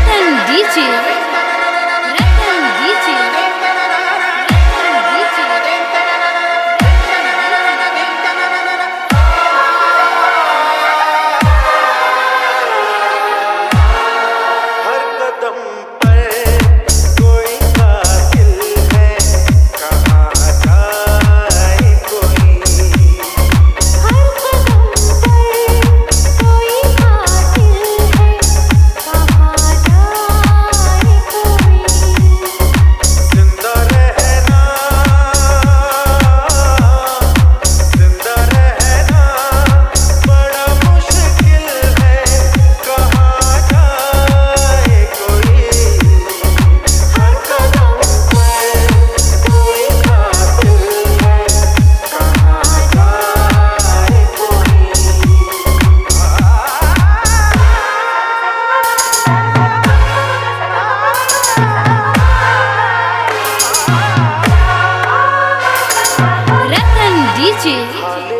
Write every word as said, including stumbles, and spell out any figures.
रतन DJ रतन DJ हर कदम पर कोई कातिल है, कहाँ जाए कोई। हर कदम पर कोई कातिल है, कहाँ जाए कोई। जिंदा रहना, जिंदा रहना बड़ा मुश्किल है, कहाँ जाए कोई। हर कदम पर कोई कातिल है, कहाँ जाए कोई। रतन डीजे हाले